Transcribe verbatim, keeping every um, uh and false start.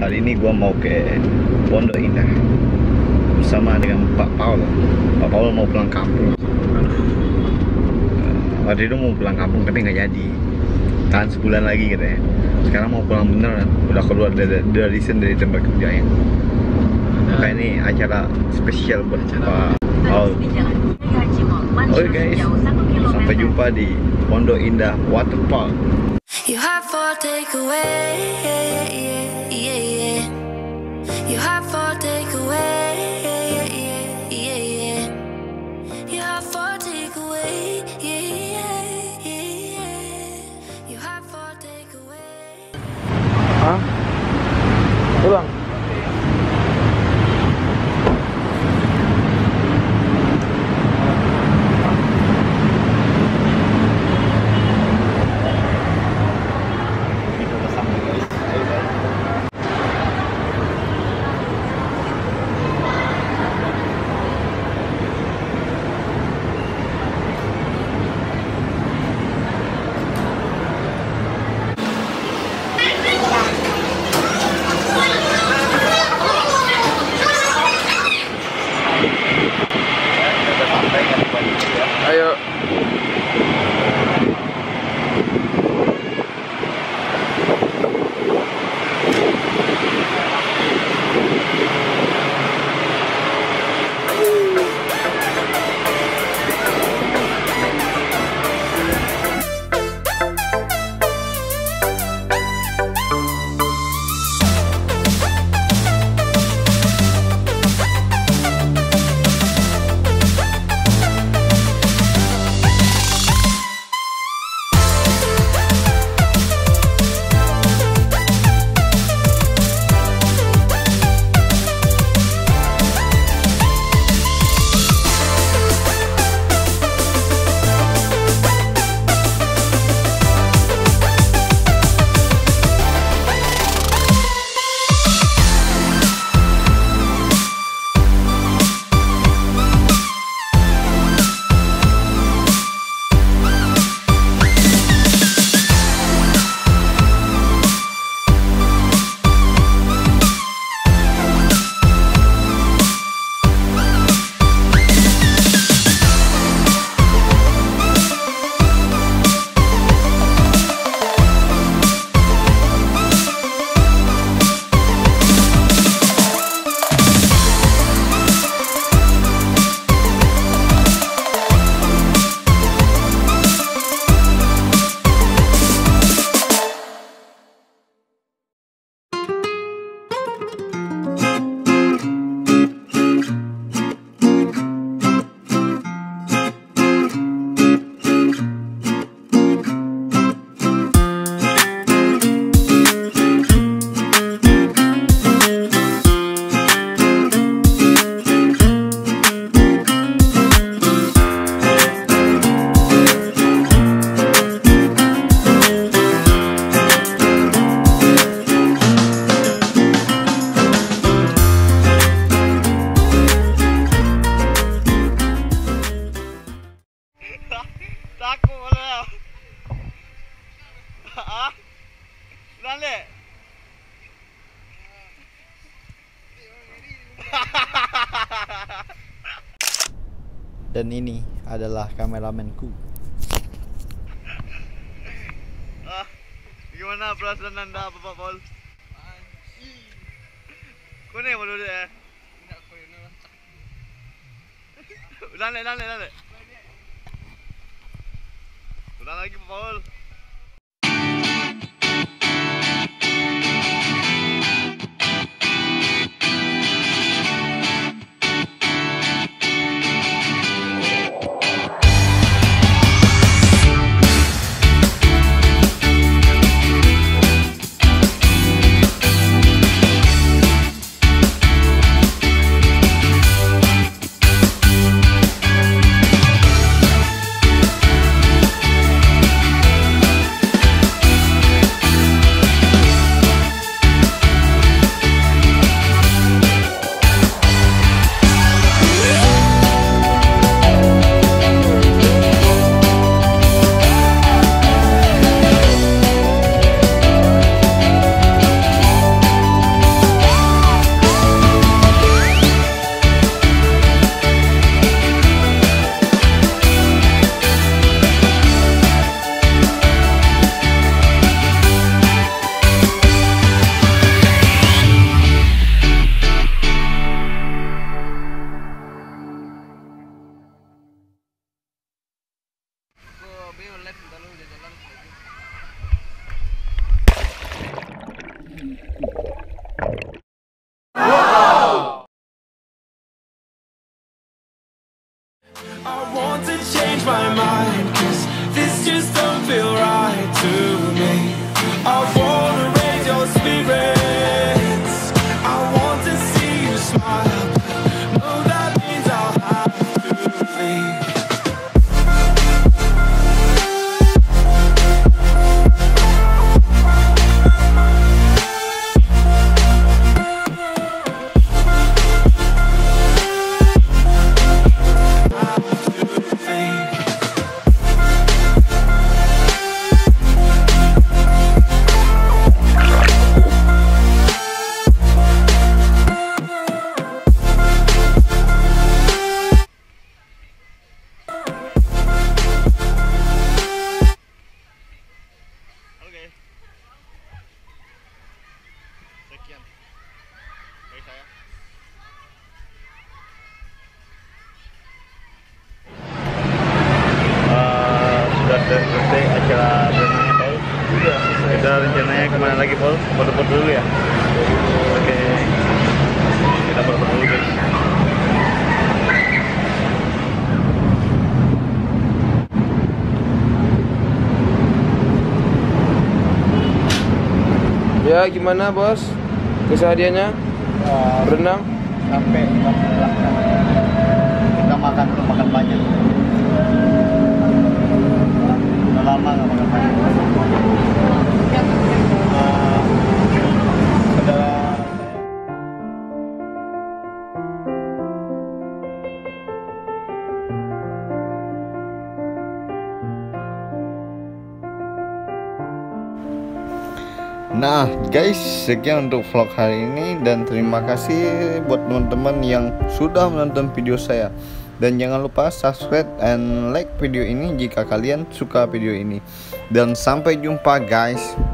Hari ini gua mau ke Pondok Indah bersama dengan Pak Paul. Pak Paul mau pulang kampung. Waktu itu mau pulang kampung tapi nggak jadi. Tahan sebulan lagi katanya. Sekarang mau pulang beneran. Udah keluar dari dari dari tempat kerjanya. Maka ini acara spesial buat Pak Paul. Oke guys, sampai jumpa di Pondok Indah Water Park. You have for takeaway, yeah, yeah, yeah, yeah. You have for takeaway, yeah, yeah, yeah, yeah. You have for takeaway, yeah, yeah, yeah. You have for takeaway. Hah? Ulang. Ayo. Takut lah. Ah, dale. Dan ini adalah kameramenku. Ah, gimana perasaan anda, Bapak Paul? Kau ni malu dia. Dale, dale, dale. Ulang lagi, Pak Paul. sekian dari saya. Uh, sudah selesai acara berenangnya Paul. Sudah. Kita rencananya kemana lagi Paul? Foto-foto dulu ya. Oke. Okay. Kita foto-foto dulu guys. Ya gimana bos kesehariannya Uh, berenang? Sampai kita makan belum makan banyak. Udah lama nggak makan banyak. Uh, saudara Nah guys, sekian untuk vlog hari ini dan terima kasih buat teman-teman yang sudah menonton video saya. Dan jangan lupa subscribe and like video ini jika kalian suka video ini. Dan sampai jumpa guys.